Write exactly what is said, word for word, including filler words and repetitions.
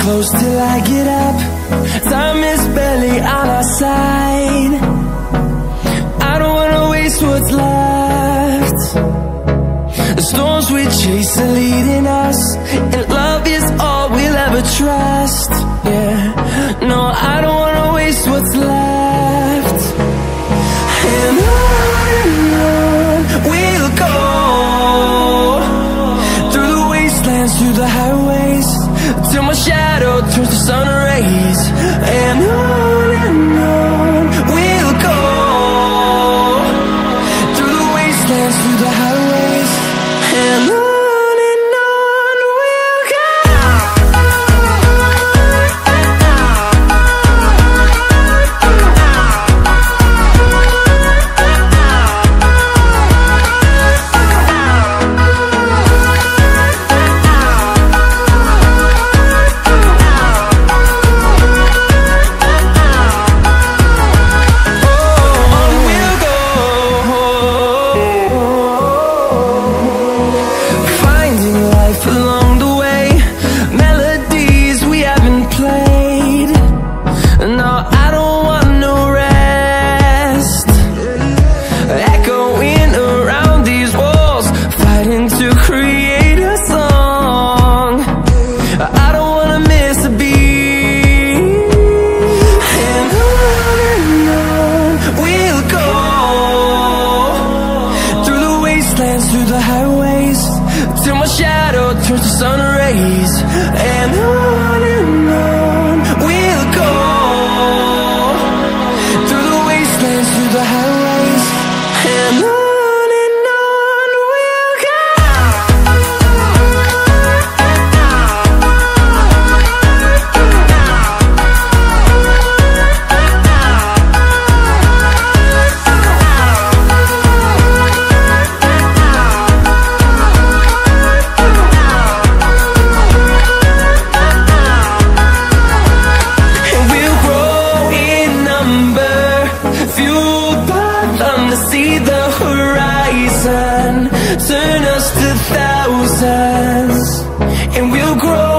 close till I get up. Time is barely on our side. I don't wanna waste what's left. The storms we chase are leading us, and love is all we'll ever trust. Yeah, no, I don't wanna waste what's left. And on and on we'll go, through the wastelands, through the highways, till my shadow turns to sun rays. And on and on we'll go, through the wastelands, through the highways, and on. Through the highways, till my shadow turns to sun rays. And on and on we'll go, through the wastelands, through the highways, and on. See the horizon turn us to thousands, and we'll grow